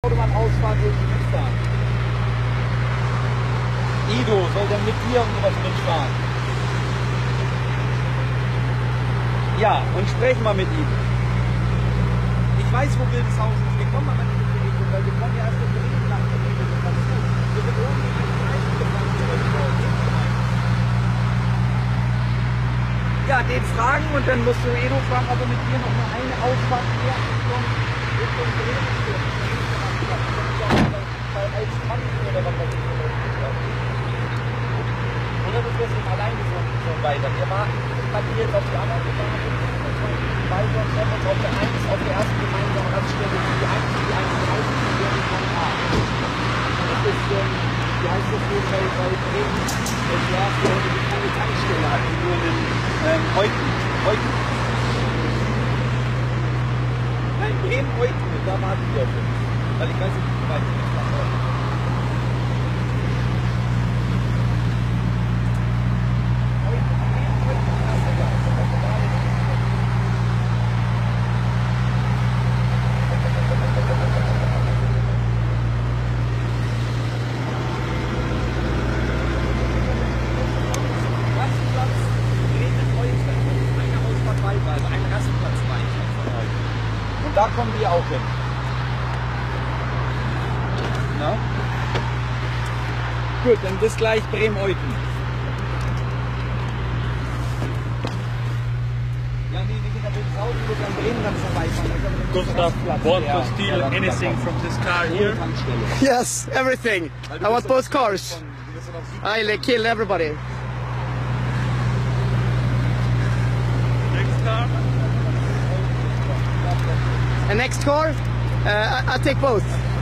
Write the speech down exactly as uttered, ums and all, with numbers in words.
Autobahn ausfahren, irgendwie mitfahren. Ido soll dann mit dir und sowas mitfahren. Ja, und sprechen wir mit ihm. Ich weiß, wo Wildeshausen ist. Wir kommen aber nicht in die Richtung, weil wir kommen ja erst in die Richtung nach der Richtung. Das ist gut. Wir sind irgendwie in die Richtung gefahren. Ja, den fragen und dann musst du Edo fragen, ob er mit dir noch mal eine Ausfahrt mehr Richtung Richtung Drehrichtung. Als Mann oder was weiß ich. Oder du wirst ihm alleine so, so weiter. Wir warten bei dir jetzt auf die anderen Gemeinden. Weiter und treffen uns auf der eins, auf der ersten gemeinsamen Raststelle, die eins, die eins dreißig, die wir nicht haben. Das ist, ähm, wie heißt das so, bei, bei Bremen, die erste, die keine Tankstelle hat, die nur einen, ähm, Euten, Euten. Nein, Bremen, Euten, da warten wir schon. Weil ich weiß nicht, wie weit ich das mache. Da kommen wir auch hin. Na? Gut, dann bis gleich Bremen-Euten. Ja, nee, wir gehen da bis raus, wir dann Bremen dann vorbeifahren. Gustav, want to steal anything from this car here? Yes, everything. I want both cars. I'll kill everybody. Next car? And next car, uh, I- I'll take both.